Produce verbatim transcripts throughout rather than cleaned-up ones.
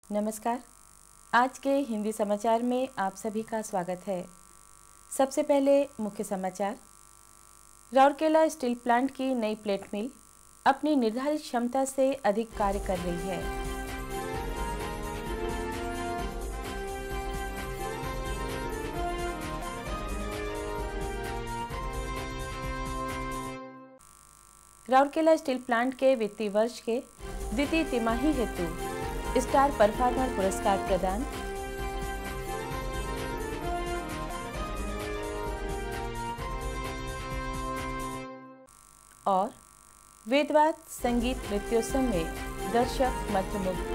नमस्कार। आज के हिंदी समाचार में आप सभी का स्वागत है। सबसे पहले मुख्य समाचार। राउरकेला स्टील प्लांट की नई प्लेट मिल अपनी निर्धारित क्षमता से अधिक कार्य कर रही है। राउरकेला स्टील प्लांट के वित्तीय वर्ष के द्वितीय तिमाही हेतु स्टार परफॉर्मर पुरस्कार प्रदान। और वेदवाद संगीत नृत्योत्सव में दर्शक मंत्रमुग्ध।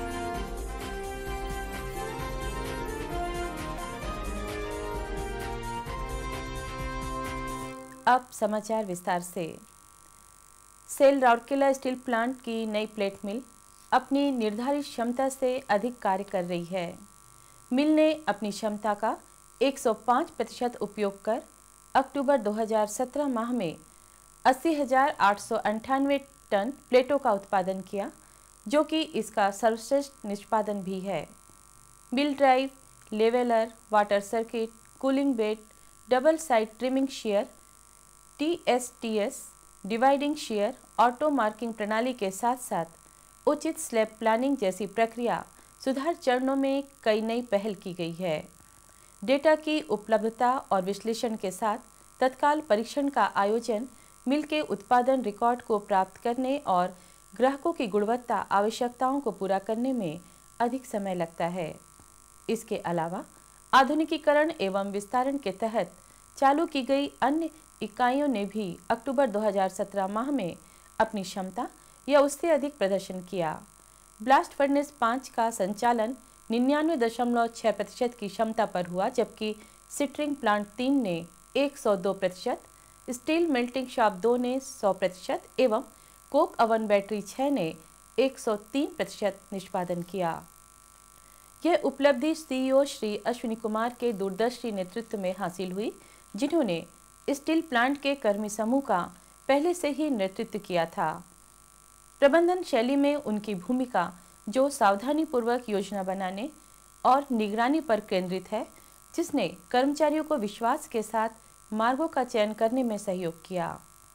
अब समाचार विस्तार से। सेल राउरकेला स्टील प्लांट की नई प्लेट मिल अपनी निर्धारित क्षमता से अधिक कार्य कर रही है। मिल ने अपनी क्षमता का एक सौ पाँच प्रतिशत उपयोग कर अक्टूबर दो हज़ार सत्रह माह में अस्सी हजार आठ सौ अंठानवे टन प्लेटों का उत्पादन किया, जो कि इसका सर्वश्रेष्ठ निष्पादन भी है। Mill drive, leveller, water circuit, cooling bed, double side trimming shear, T S T S, dividing shear, auto marking प्रणाली के साथ साथ उचित स्लैब प्लानिंग जैसी प्रक्रिया सुधार चरणों में कई नई पहल की गई है। डेटा की उपलब्धता और विश्लेषण के साथ तत्काल परीक्षण का आयोजन मिल के उत्पादन रिकॉर्ड को प्राप्त करने और ग्राहकों की गुणवत्ता आवश्यकताओं को पूरा करने में अधिक समय लगता है। इसके अलावा आधुनिकीकरण एवं विस्तारण के तहत चालू की गई अन्य इकाइयों ने भी अक्टूबर दो हज़ार सत्रह माह में अपनी क्षमता या उससे अधिक प्रदर्शन किया। ब्लास्ट फर्नेस पाँच का संचालन निन्यानवे दशमलव छः प्रतिशत की क्षमता पर हुआ, जबकि सिट्रिंग प्लांट तीन ने एक सौ दो प्रतिशत, स्टील मेल्टिंग शॉप दो ने सौ प्रतिशत एवं कोक अवन बैटरी छः ने एक सौ तीन प्रतिशत निष्पादन किया। यह उपलब्धि सीईओ श्री अश्विनी कुमार के दूरदर्शी नेतृत्व में हासिल हुई, जिन्होंने स्टील प्लांट के कर्मी समूह का पहले से ही नेतृत्व किया था। प्रबंधन शैली में उनकी भूमिका, जो सावधानीपूर्वक योजना बनाने और निगरानी पर केंद्रित है, जिसने कर्मचारियों को विश्वास के साथ मार्गों का चयन करने में सहयोग किया।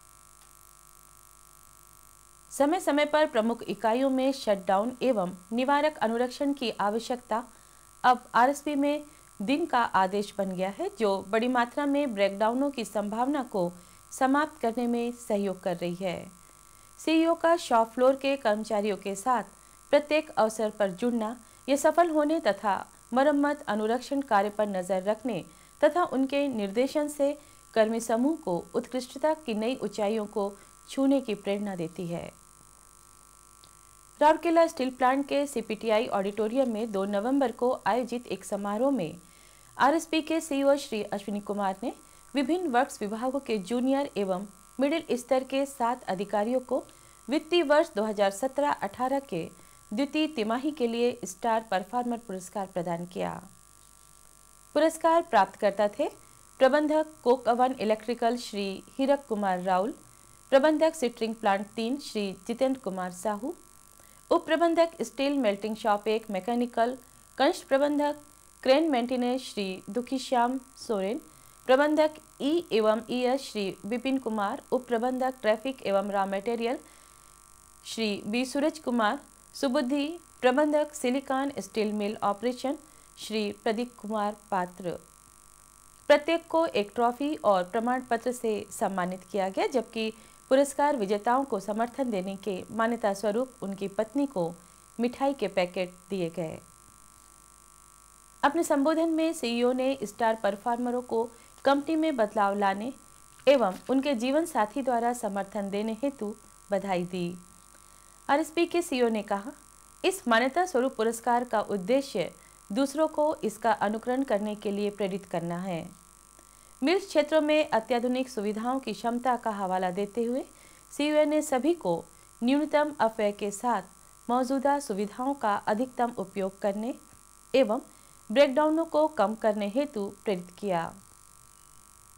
समय समय पर प्रमुख इकाइयों में शटडाउन एवं निवारक अनुरक्षण की आवश्यकता अब आर एस पी में दिन का आदेश बन गया है, जो बड़ी मात्रा में ब्रेकडाउनों की संभावना को समाप्त करने में सहयोग कर रही है। सीईओ का शॉप फ्लोर के कर्मचारियों के साथ प्रत्येक अवसर पर जुड़ना, ये सफल होने तथा मरम्मत अनुरक्षण कार्य पर नजर रखने तथा उनके निर्देशन से कर्मी समूह को उत्कृष्टता की नई ऊंचाइयों को छूने की प्रेरणा देती है। राउरकेला स्टील प्लांट के C P T I auditorium में दो नवंबर को आयोजित एक समारोह में आर एस पी के सीईओ श्री अश्विनी कुमार ने विभिन्न वर्क्स विभागों के जूनियर एवं मिडिल स्तर के सात अधिकारियों को वित्तीय वर्ष दो हज़ार सत्रह अठारह के द्वितीय तिमाही के लिए स्टार परफॉर्मर पुरस्कार प्रदान किया। पुरस्कार प्राप्तकर्ता थे प्रबंधक कोक अवन इलेक्ट्रिकल श्री हीरक कुमार राउल, प्रबंधक सिट्रिंग प्लांट तीन श्री जितेंद्र कुमार साहू, उप प्रबंधक स्टील मेल्टिंग शॉप एक मैकेनिकल, कंस्ट प्रबंधक क्रेन मेंटेनेंस श्री दुखीश्याम सोरेन, प्रबंधक ई एवं ई एस श्री विपिन कुमार, उप प्रबंधक ट्रैफिक एवं raw material Shri B Suraj Kumar, Subuddhi प्रबंधक silicon steel mill operation Shri Pradeep Kumar Patra. प्रत्येक को एक ट्रॉफी और प्रमाण पत्र से सम्मानित किया गया, जबकि पुरस्कार विजेताओं को समर्थन देने के मान्यता स्वरूप उनकी पत्नी को मिठाई के पैकेट दिए गए। अपने संबोधन में सीईओ ने स्टार परफॉर्मरों को कंपनी में बदलाव लाने एवं उनके जीवन साथी द्वारा समर्थन देने हेतु बधाई दी। आर एस पी के सीईओ ने कहा, इस मान्यता स्वरूप पुरस्कार का उद्देश्य दूसरों को इसका अनुकरण करने के लिए प्रेरित करना है। मिल्स क्षेत्रों में अत्याधुनिक सुविधाओं की क्षमता का हवाला देते हुए सीईओ ने सभी को न्यूनतम अपव्यय के साथ मौजूदा सुविधाओं का अधिकतम उपयोग करने एवं ब्रेकडाउनों को कम करने हेतु प्रेरित किया।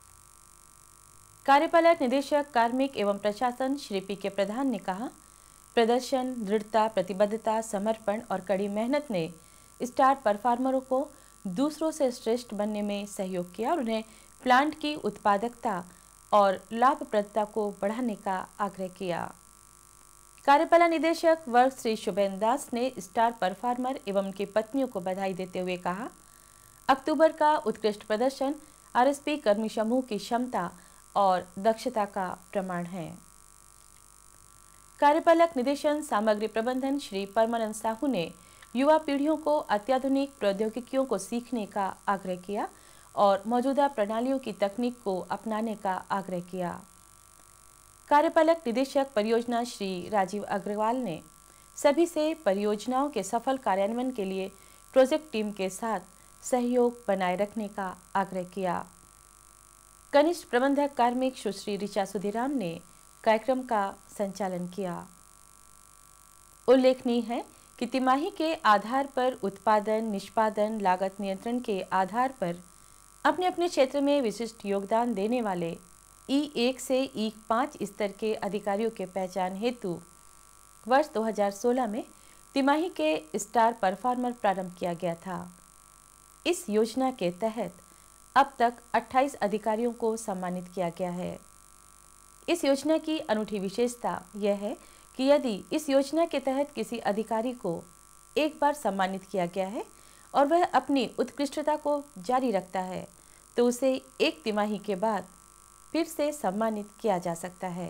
कार्यपालक निदेशक कार्मिक एवं प्रशासन श्री पी के प्रधान ने कहा, प्रदर्शन, दृढ़ता, प्रतिबद्धता, समर्पण और कड़ी मेहनत ने स्टार परफॉर्मरों को दूसरों से श्रेष्ठ बनने में सहयोग किया और उन्हें प्लांट की उत्पादकता और लाभप्रदता को बढ़ाने का आग्रह किया। कार्यपालक निदेशक वर्ग श्री शुभेंद्र दास ने स्टार परफॉर्मर एवं उनकी पत्नियों को बधाई देते हुए कहा, अक्टूबर का उत्कृष्ट प्रदर्शन आरएसपी कर्मी समूह की क्षमता और दक्षता का प्रमाण है। कार्यपालक निदेशन सामग्री प्रबंधन श्री परमानंद साहू ने युवा पीढ़ियों को अत्याधुनिक प्रौद्योगिकियों को सीखने का आग्रह किया और मौजूदा प्रणालियों की तकनीक को अपनाने का आग्रह किया। कार्यपालक निदेशक परियोजना श्री राजीव अग्रवाल ने सभी से परियोजनाओं के सफल कार्यान्वयन के लिए प्रोजेक्ट टीम के साथ सहयोग बनाए रखने का आग्रह किया। कनिष्ठ प्रबंधक कार्मिक सुश्री ऋचा सुधीराम ने कार्यक्रम का संचालन किया। उल्लेखनीय है कि तिमाही के आधार पर उत्पादन, निष्पादन, लागत नियंत्रण के आधार पर अपने अपने क्षेत्र में विशिष्ट योगदान देने वाले ई एक से ई पाँच स्तर के अधिकारियों के पहचान हेतु वर्ष दो हज़ार सोलह में तिमाही के स्टार परफॉर्मर प्रारंभ किया गया था। इस योजना के तहत अब तक अट्ठाईस अधिकारियों को सम्मानित किया गया है। इस योजना की अनूठी विशेषता यह है कि यदि इस योजना के तहत किसी अधिकारी को एक बार सम्मानित किया गया है और वह अपनी उत्कृष्टता को जारी रखता है तो उसे एक तिमाही के बाद फिर से सम्मानित किया जा सकता है।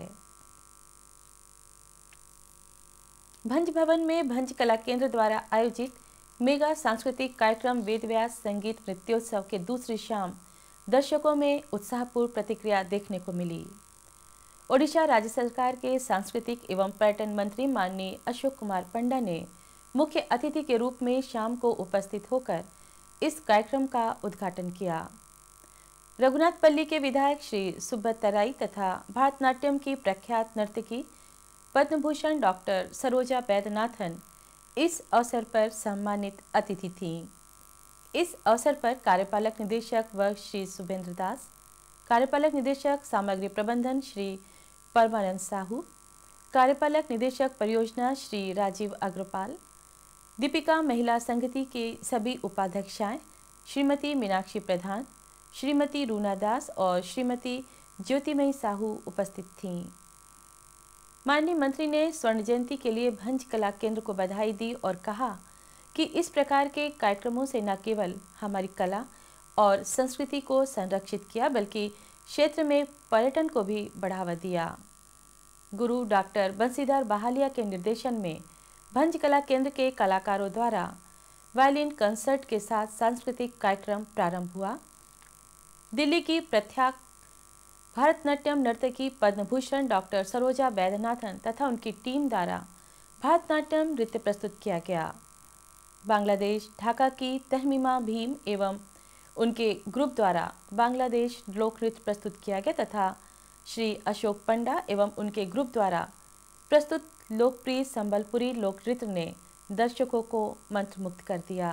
भंज भवन में भंज कला केंद्र द्वारा आयोजित मेगा सांस्कृतिक कार्यक्रम वेदव्यास संगीत नृत्योत्सव के दूसरी शाम दर्शकों में उत्साहपूर्ण प्रतिक्रिया देखने को मिली। ओडिशा राज्य सरकार के सांस्कृतिक एवं पर्यटन मंत्री माननीय अशोक कुमार पंडा ने मुख्य अतिथि के रूप में शाम को उपस्थित होकर इस कार्यक्रम का उद्घाटन किया। रघुनाथपल्ली के विधायक श्री सुब्रत तराई तथा भारतनाट्यम की प्रख्यात नर्तकी पद्मभूषण डॉक्टर सरोजा वैद्यनाथन इस अवसर पर सम्मानित अतिथि थीं। इस अवसर पर कार्यपालक निदेशक वर्ग श्री शुभेंद्र दास, कार्यपालक निदेशक सामग्री प्रबंधन श्री परमानंद साहू, कार्यपालक निदेशक परियोजना श्री राजीव अग्रवाल, दीपिका महिला संगति के सभी उपाध्यक्षाएं श्रीमती मीनाक्षी प्रधान, श्रीमती रूना दास और श्रीमती ज्योतिमयी साहू उपस्थित थीं। माननीय मंत्री ने स्वर्ण जयंती के लिए भंज कला केंद्र को बधाई दी और कहा कि इस प्रकार के कार्यक्रमों से न केवल हमारी कला और संस्कृति को संरक्षित किया बल्कि क्षेत्र में पर्यटन को भी बढ़ावा दिया। गुरु डॉक्टर बंसीधर बहालिया के निर्देशन में भंज कला केंद्र के कलाकारों द्वारा वायलिन कंसर्ट के साथ सांस्कृतिक कार्यक्रम प्रारंभ हुआ। दिल्ली की प्रख्यात भारतनाट्यम नर्तकी पद्मभूषण डॉक्टर सरोजा वैद्यनाथन तथा उनकी टीम द्वारा भारतनाट्यम नृत्य प्रस्तुत किया गया। बांग्लादेश ढाका की तहमीमा भीम एवं उनके ग्रुप द्वारा बांग्लादेश लोक नृत्य प्रस्तुत किया गया तथा श्री अशोक पंडा एवं उनके ग्रुप द्वारा प्रस्तुत लोकप्रिय संबलपुरी लोक नृत्य ने दर्शकों को मंत्रमुग्ध कर दिया।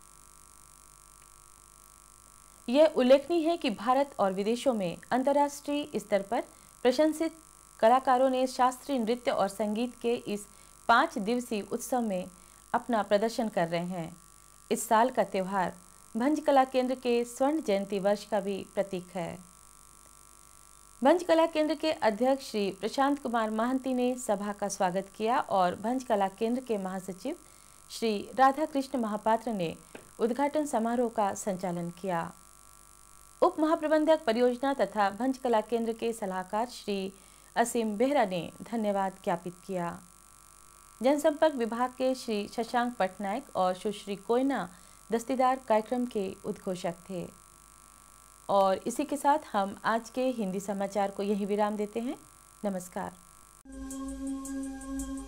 यह उल्लेखनीय है कि भारत और विदेशों में अंतर्राष्ट्रीय स्तर पर प्रशंसित कलाकारों ने शास्त्रीय नृत्य और संगीत के इस पाँच दिवसीय उत्सव में अपना प्रदर्शन कर रहे हैं। इस साल का त्यौहार भंज कला केंद्र के स्वर्ण जयंती वर्ष का भी प्रतीक है। भंज कला केंद्र के अध्यक्ष श्री प्रशांत कुमार महांती ने सभा का स्वागत किया और भंज कला केंद्र के महासचिव श्री राधा कृष्ण महापात्र ने उद्घाटन समारोह का संचालन किया। उप महाप्रबंधक परियोजना तथा भंज कला केंद्र के सलाहकार श्री असीम बेहरा ने धन्यवाद ज्ञापित किया। जनसंपर्क विभाग के श्री शशांक पटनायक और सुश्री कोयना दस्तीदार कार्यक्रम के उद्घोषक थे। और इसी के साथ हम आज के हिंदी समाचार को यहीं विराम देते हैं। नमस्कार।